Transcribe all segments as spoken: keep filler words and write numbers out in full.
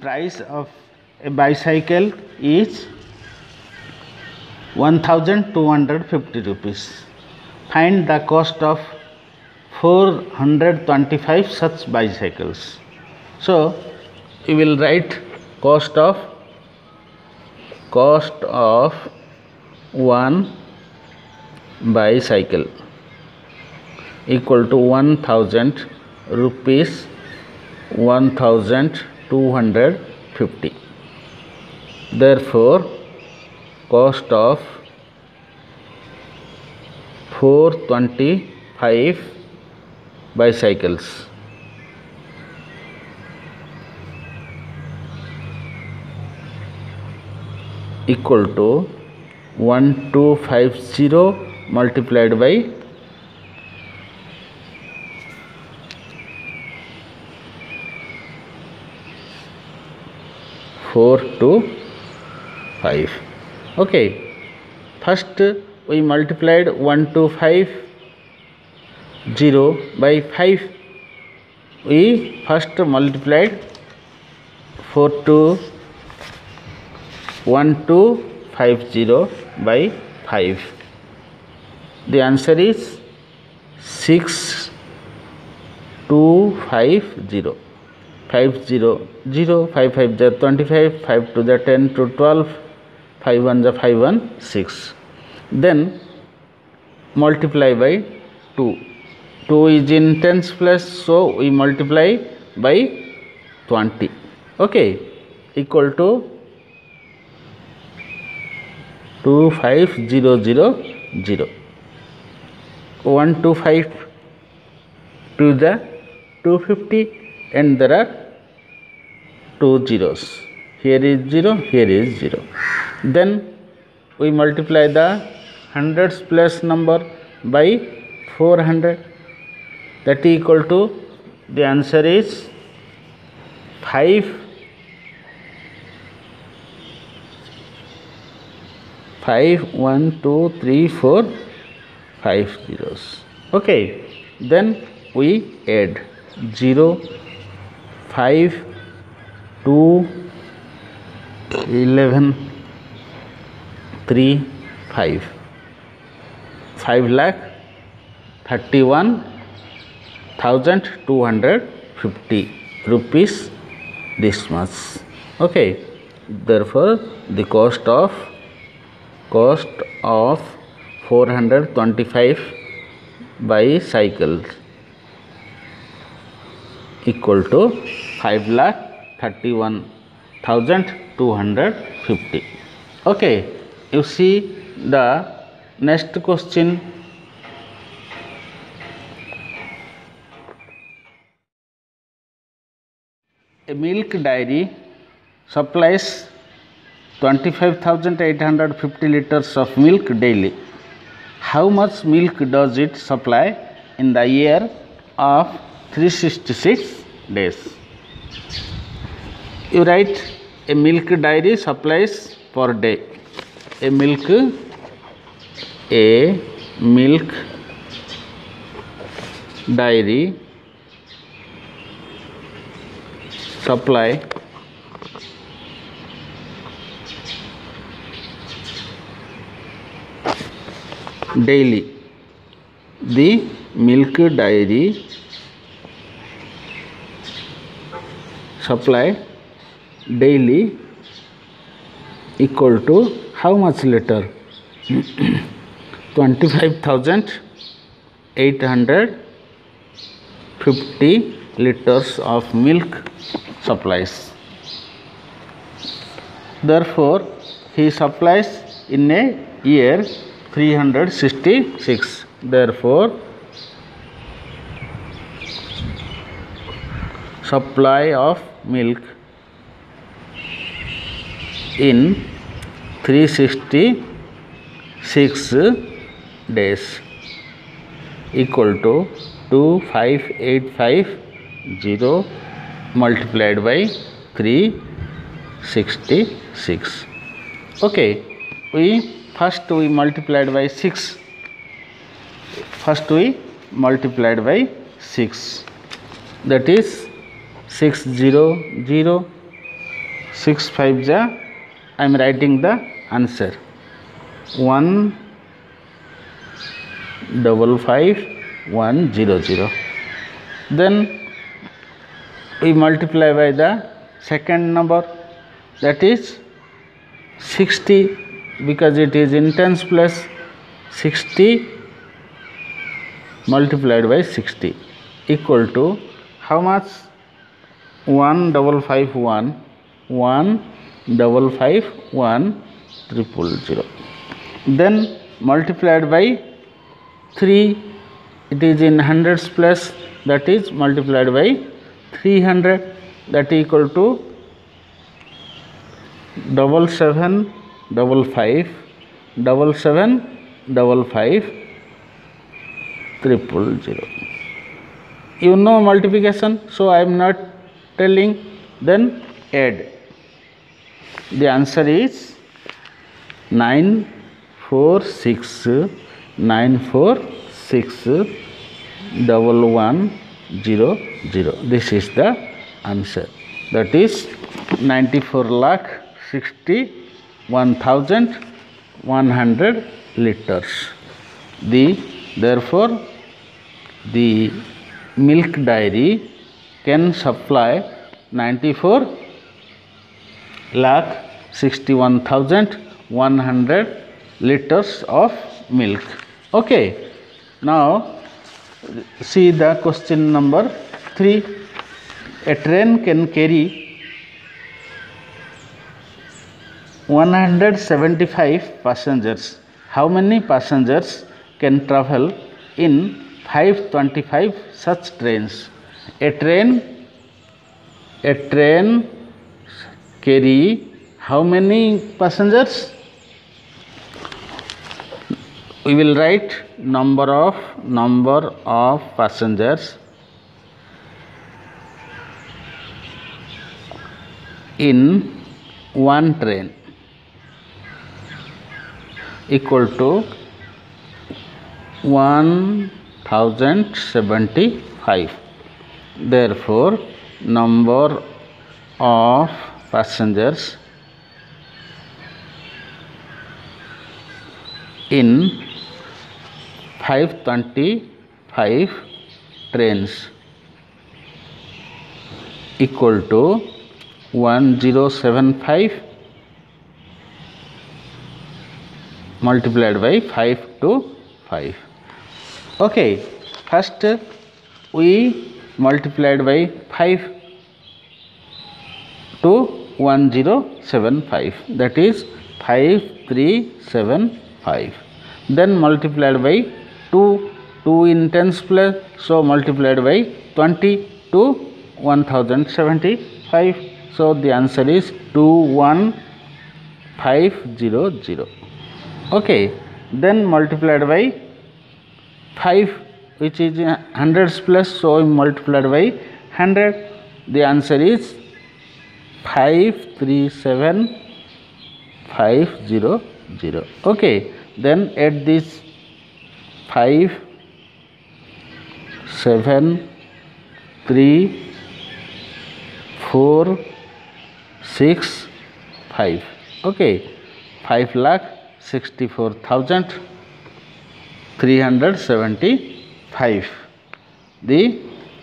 price of a bicycle is one thousand two hundred fifty rupees. Find the cost of four hundred twenty-five such bicycles. So we will write cost of cost of one bicycle equal to one thousand rupees one thousand two hundred fifty. Therefore, cost of four hundred twenty-five bicycles equal to one thousand two hundred fifty multiplied by four to five. Okay, first we multiplied one thousand two hundred fifty by five. We first multiplied four to one thousand two hundred fifty by five. The answer is six thousand two hundred fifty. five zero zero, five five is twenty-five, five two is ten to twelve, five one is five one, six. Then multiply by two. two is in tens place, so we multiply by twenty. Okay, equal to two five zero zero zero. one two five to the two fifty, and there are two zeros. Here is zero, here is zero. Then we multiply the hundreds place number by four hundred. That is equal to, the answer is five. five, one, two, three, four, five zeros. Okay, then we add zero, five, two, eleven, three, five. five lakh thirty-one thousand two hundred fifty rupees this much. Okay, therefore the cost of cost of four hundred twenty-five bicycles equal to five lakh thirty-one thousand two hundred fifty. Okay, you see the next question. A milk dairy supplies twenty-five thousand eight hundred fifty liters of milk daily. How much milk does it supply in the year of three hundred sixty-six days? You write a milk dairy supplies per day. A milk a milk dairy supply daily. The milk dairy supply daily equal to how much liter? twenty-five thousand eight hundred fifty liters of milk supplies. Therefore, he supplies in a year three hundred sixty-six. Therefore, supply of milk in three hundred sixty-six days equal to two thousand five hundred eighty-five multiplied by three hundred sixty-six. Okay, we first we multiplied by six. First we multiplied by six. That is six zero zero six five ja, I am writing the answer. one double five one zero zero. Then we multiply by the second number, that is sixty, because it is in tens place. Sixty multiplied by sixty equal to how much? One double five one, one double five one triple zero. Then multiplied by three, it is in hundreds place, that is multiplied by three hundred, that is equal to double seven double five double seven double five triple zero. You know multiplication, so I am not telling. Then add. The answer is nine four six nine four six double one zero zero. This is the answer. That is ninety-four lakh sixty-one thousand one hundred liters. The therefore the milk dairy can supply ninety-four lakh sixty-one thousand one hundred liters of milk. Okay. Now see the question number three. A train can carry one hundred seventy-five passengers. How many passengers can travel in five hundred twenty-five such trains? A train, a train carry how many passengers? We will write number of number of passengers in one train equal to one thousand seventy-five. Therefore, number of passengers in five hundred twenty-five trains equal to one thousand seventy-five multiplied by five to five. Okay, first we multiplied by five to one thousand seventy-five, that is five three seven five. Then multiplied by two, two in tens place, so multiplied by twenty to one thousand seventy-five. So the answer is two one five zero zero. Okay, then multiplied by five, which is in hundreds place, so multiplied by one hundred. The answer is five three seven five zero zero. Okay, then add this five seven three four six five. Okay, five lakh sixty-four thousand three hundred seventy-five. The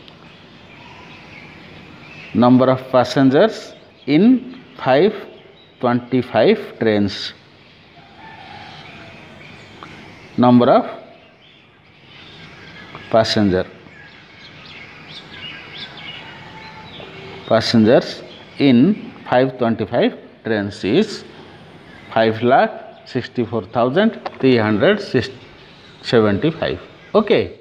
number of passengers in five hundred twenty-five trains. Number of passenger passengers in five hundred twenty-five trains is five lakh sixty-four thousand three hundred seventy-five. Okay.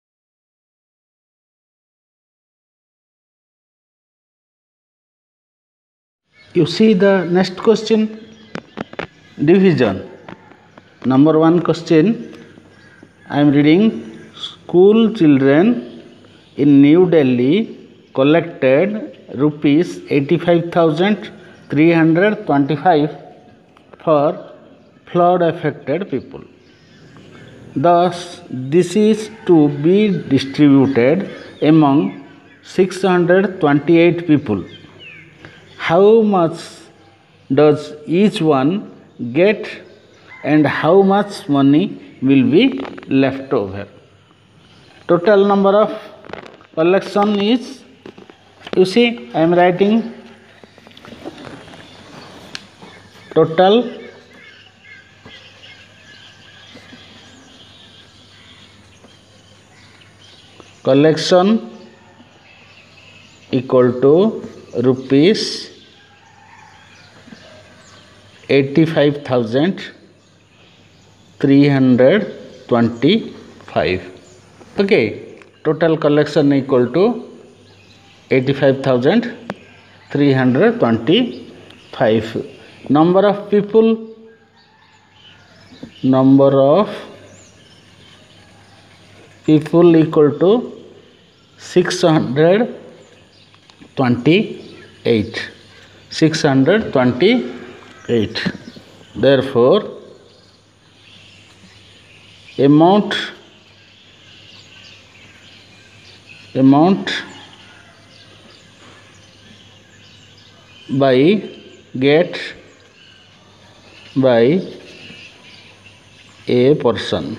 You see the next question, division. Number one question, I am reading. School children in New Delhi collected rupees eighty-five thousand three hundred twenty-five for flood affected people. Thus, this is to be distributed among six hundred twenty-eight people. How much does each one get and how much money will be left over? Total number of collection is, you see, I am writing total collection equal to rupees eighty-five thousand three hundred twenty-five. Okay, total collection equal to eighty-five thousand three hundred twenty-five. Number of people, number of people equal to six hundred twenty-eight. six hundred twenty-eight. Therefore, amount amount by get by a person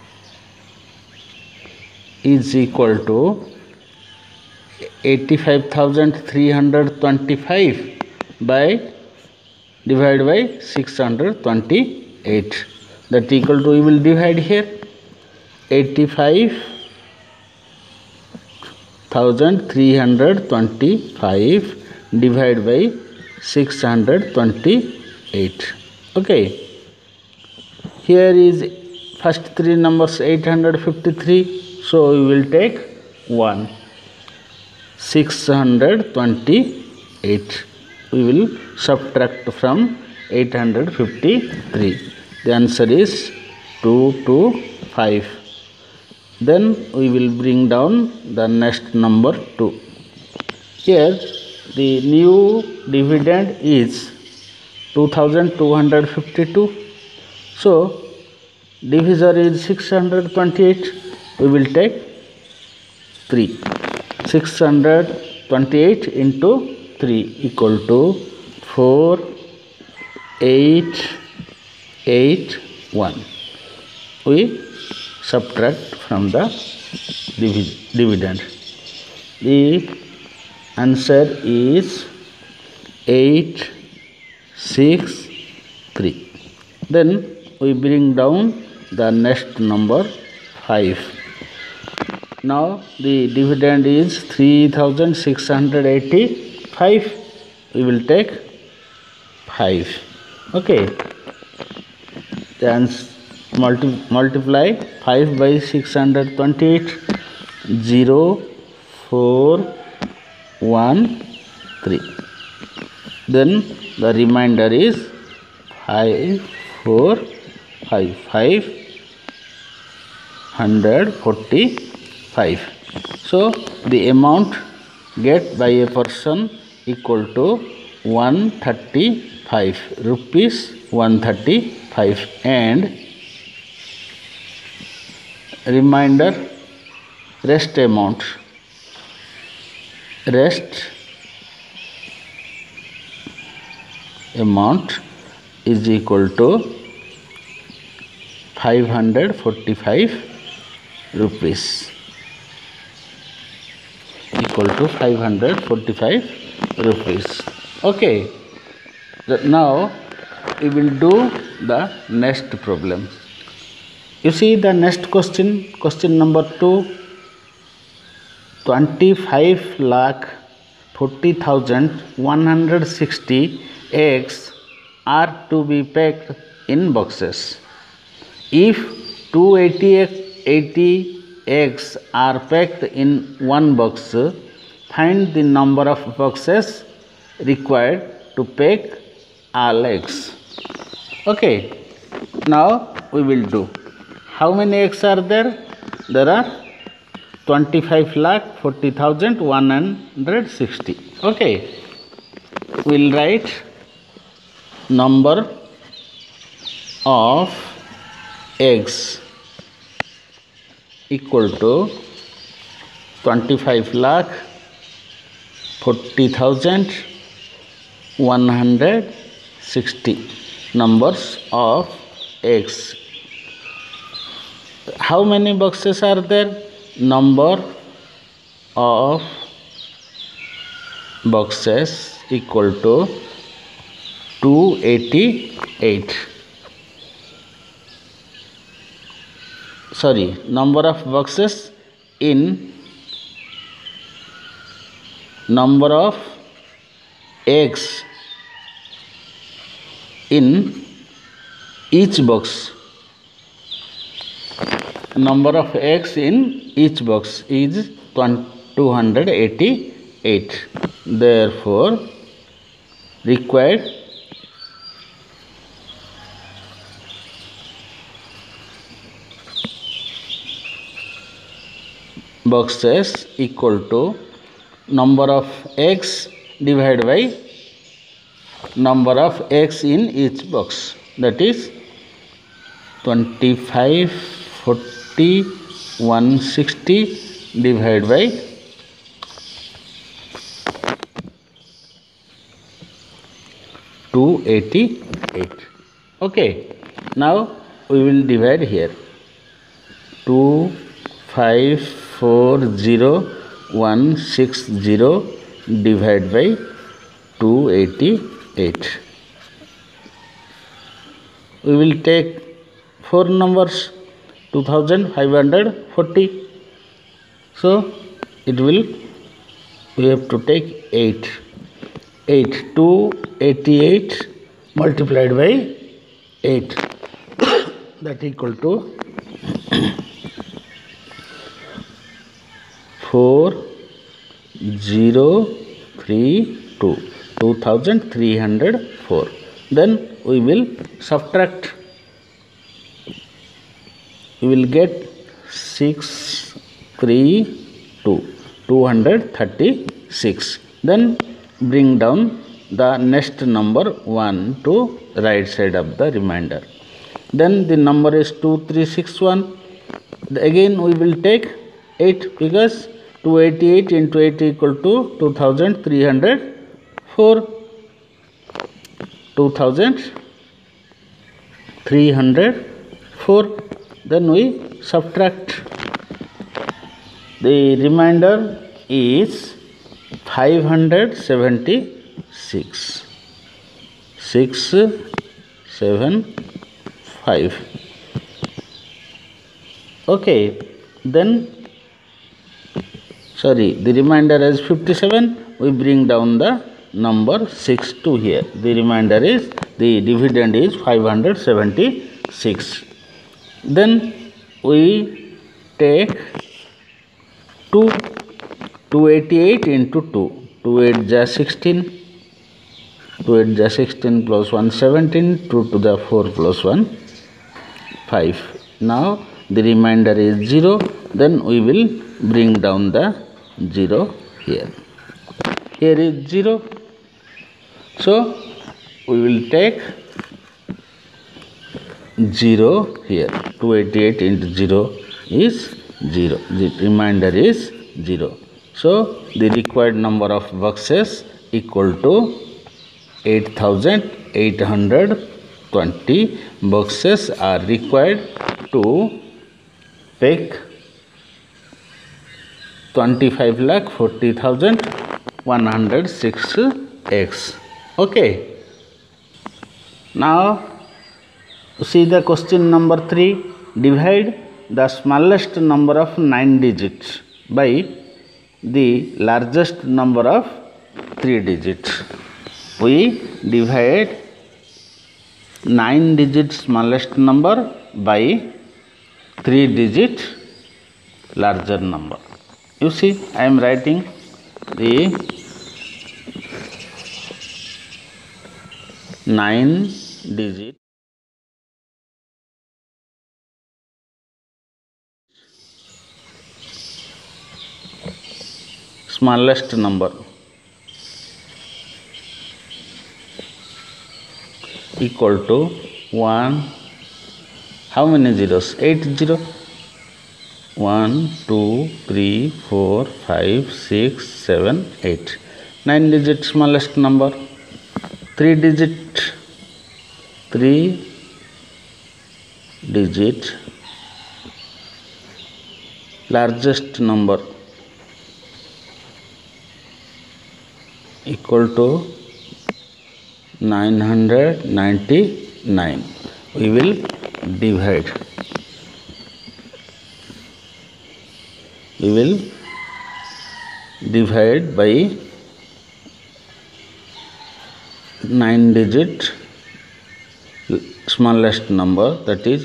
is equal to eighty-five thousand three hundred twenty-five by divided by six hundred twenty-eight. That equal to, we will divide here, eighty-five thousand three hundred twenty-five divided by six hundred twenty-eight. Okay, here is first three numbers eight hundred fifty-three, so we will take one. six hundred twenty-eight we will subtract from eight hundred fifty-three. The answer is two to five. Then we will bring down the next number two. Here the new dividend is two thousand two hundred fifty-two. So divisor is six hundred twenty-eight. We will take three. six hundred twenty-eight into three equal to four eight eight one. We subtract from the dividend. The answer is eight six three. Then we bring down the next number five. Now the dividend is three thousand six hundred eighty-five. We will take five. Okay. Then multi multiply five by six hundred twenty-eight. zero four one three. Then the remainder is five four five five hundred forty five. So the amount get by a person equal to one thirty-five rupees one thirty-five, and remainder rest amount rest amount is equal to five hundred forty-five rupees equal to five hundred forty-five rupees. Okay, now we will do the next problem. You see the next question, question number two. twenty-five lakh forty thousand one hundred sixty eggs are to be packed in boxes. If two hundred eighty eggs are packed in one box, find the number of boxes required to pack all eggs. Okay, now we will do. How many eggs are there? There are twenty-five lakh forty thousand one hundred sixty. Okay, we will write number of eggs equal to twenty-five lakh forty thousand one hundred sixty numbers of x. How many boxes are there? Number of boxes equal to two hundred eighty-eight. Sorry, number of boxes in number of eggs in each box. Number of eggs in each box is two hundred eighty-eight. Therefore, required boxes equal to number of eggs divided by number of eggs in each box, that is twenty-five, forty, one hundred sixty divided by two hundred eighty-eight. Okay, now we will divide here. two five four zero one six zero divided by two hundred eighty-eight. We will take four numbers, two thousand five hundred forty. So it will, we have to take eight. eight, two hundred eighty-eight multiplied by eight, that equal to four thousand thirty-two, two thousand three hundred four. Then we will subtract. We will get six hundred thirty-two, two hundred thirty-six. Then bring down the next number one to right side of the remainder. Then the number is two thousand three hundred sixty-one. Again we will take eight, because two hundred eighty-eight into eight equal to two thousand three hundred four. two thousand three hundred four. Then we subtract. The remainder is five hundred seventy-six. six seven five. Okay, then sorry, the remainder is fifty-seven. We bring down the number six to here. The remainder is, the dividend is five hundred seventy-six. Then we take two, two hundred eighty-eight into two. two eight is sixteen. two eight is sixteen plus one seventeen. two to the four plus one five. Now the remainder is zero. Then we will bring down the zero here. Here is zero. So we will take zero here. two hundred eighty-eight into zero is zero. The remainder is zero. So the required number of boxes equal to eight thousand eight hundred twenty boxes are required to pick twenty-five lakh forty thousand one hundred six eggs. Okay. Now see the question number three. Divide the smallest number of nine digits by the largest number of three digits. We divide nine digit smallest number by three digit larger number. You see, I am writing the nine digit smallest number equal to one. How many zeros? eight zero. one, two, three, four, five, six, seven, eight. nine digit smallest number. three digit three digit largest number equal to nine hundred ninety-nine. We will divide. We will divide by nine digit smallest number, that is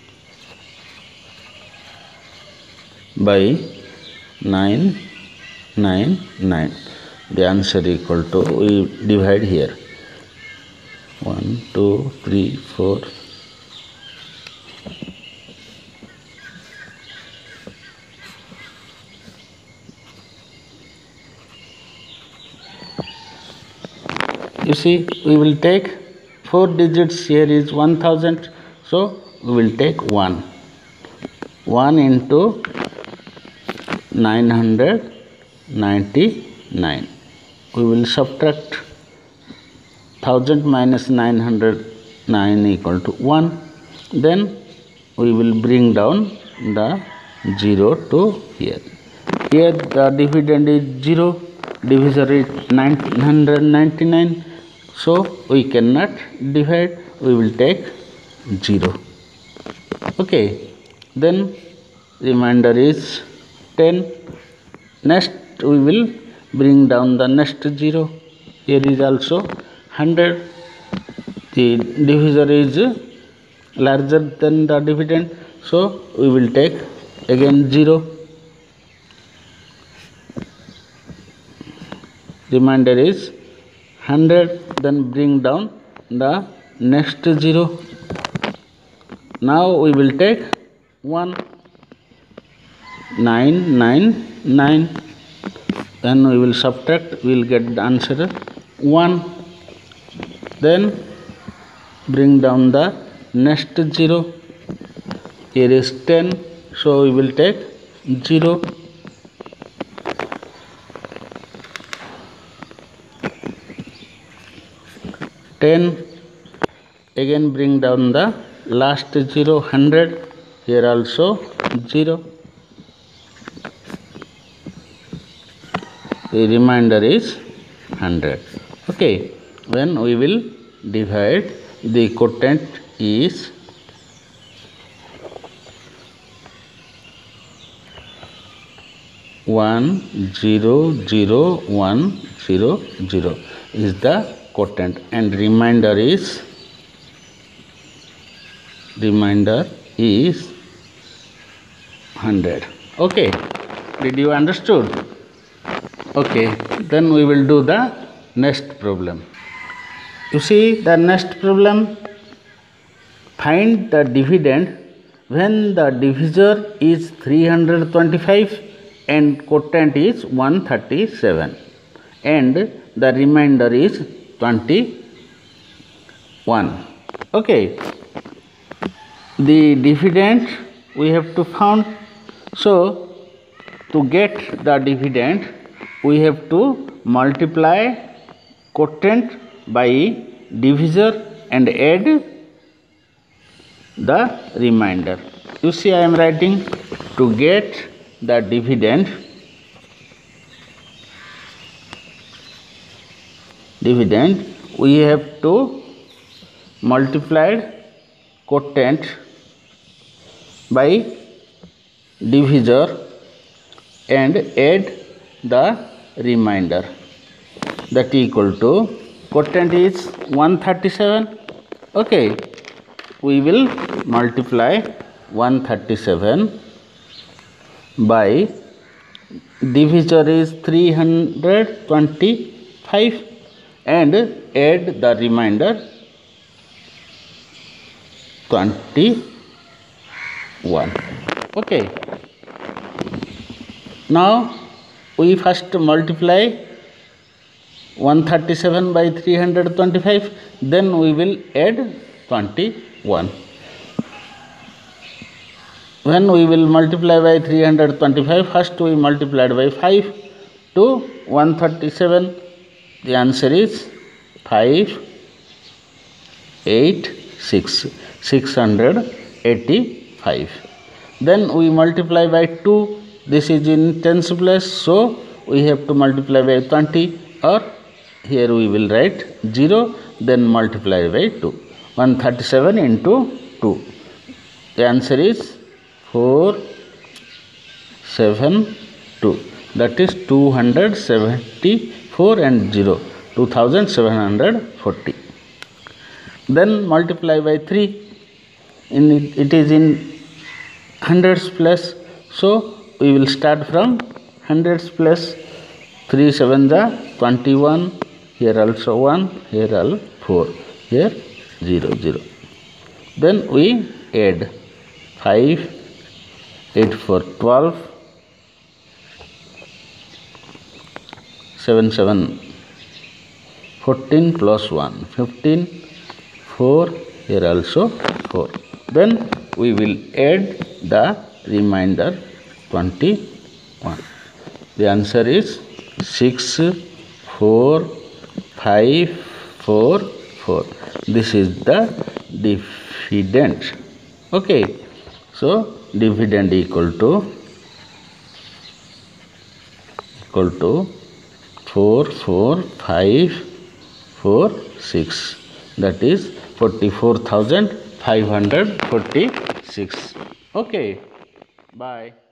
by nine nine nine. The answer equal to, we divide here, one, two, three, four, you see, we will take four digits. Here is one thousand, so we will take one. one into nine hundred ninety-nine. We will subtract one thousand minus nine hundred nine equal to one. Then we will bring down the zero to here. Here the dividend is zero, divisor is nine hundred ninety-nine. So we cannot divide, we will take zero. Okay, then remainder is ten. Next we will bring down the next zero. Here is also one hundred. The divisor is larger than the dividend, so we will take again zero. Remainder is one hundred, then bring down the next zero. Now we will take one. nine nine nine. Then we will subtract, we will get the answer one. Then bring down the next zero. Here is ten, so we will take zero. ten. Again bring down the last zero, one hundred. Here also zero. The remainder is one hundred. Okay, when we will divide, the quotient is one zero zero one zero zero is the quotient, and remainder is remainder is one hundred. Okay, did you understood? Okay, then we will do the next problem. You see the next problem, find the dividend when the divisor is three hundred twenty-five and quotient is one hundred thirty-seven and the remainder is twenty-one. Okay, the dividend we have to find. So to get the dividend, we have to multiply quotient by divisor and add the remainder. You see, I am writing to get the dividend. Dividend, we have to multiply quotient by divisor and add the remainder. That equal to, quotient is one hundred thirty-seven. Okay, we will multiply one hundred thirty-seven by divisor is three hundred twenty-five and add the remainder twenty-one. Okay, now we first multiply one hundred thirty-seven by three hundred twenty-five, then we will add twenty-one. When we will multiply by three hundred twenty-five, first we multiplied by five to one hundred thirty-seven. The answer is five, eight, six, six hundred eighty-five. Then we multiply by two. This is in tens place, so we have to multiply by twenty, or here we will write zero, then multiply by two. one hundred thirty-seven into two. The answer is four seven two. That is two hundred seventy-four and zero, two thousand seven hundred forty. Then multiply by three. In it, it is in hundreds place, so we will start from hundreds place. three seven ja twenty-one, here also one, here all four, here zero zero. Then we add five, eight four twelve, seven seven fourteen plus one fifteen, four, here also four. Then we will add the remainder twenty-one. The answer is six four five four four. This is the dividend. Okay, so dividend equal to equal to four four five four six. That is forty-four thousand five hundred forty-six. Okay, bye.